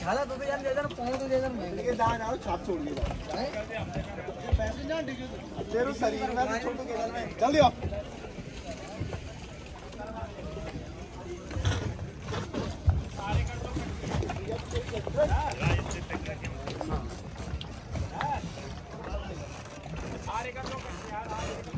झाला तो यार दे देना पाँव तो दे देना लेके दान आओ छाप छोड़ दिया पैसे ना तेरे शरीर में छोड़ के केवल में जल्दी आओ सारे कर दो